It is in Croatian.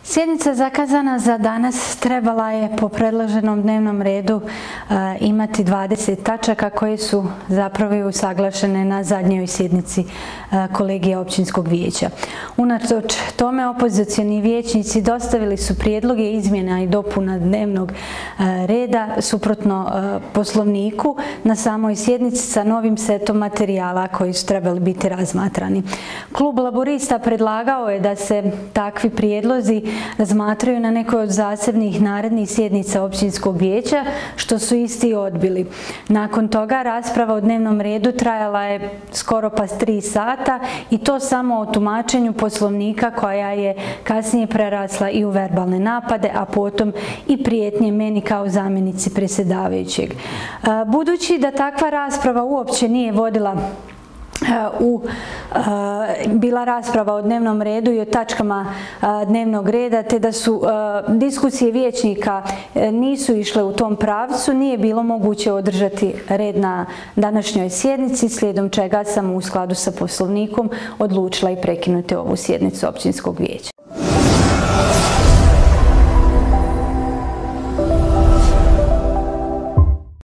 Sjednica zakazana za danas trebala je po predloženom dnevnom redu imati 20 tačaka koje su zapravo usaglašene na zadnjoj sjednici kolegija općinskog vijeća. Unatoč tome opozicioni vijećnici dostavili su prijedloge izmjena i dopuna dnevnog reda suprotno poslovniku na samoj sjednici sa novim setom materijala koji su trebali biti razmatrani. Klub Laburista predlagao je da se takvi prijedlozi razmatraju na nekoj od zasebnih narednih sjednica općinskog vijeća, što su isti odbili. Nakon toga rasprava o dnevnom redu trajala je skoro pa 3 sata i to samo o tumačenju poslovnika koja je kasnije prerasla i u verbalne napade, a potom i prijetnje meni kao zamjenici predsjedavajućeg. Budući da takva rasprava uopće nije bila rasprava o dnevnom redu i o tačkama dnevnog reda, te da su diskusije vijećnika nisu išle u tom pravcu, nije bilo moguće održati red na današnjoj sjednici, slijedom čega sam u skladu sa poslovnikom odlučila i prekinuti ovu sjednicu općinskog vijeća.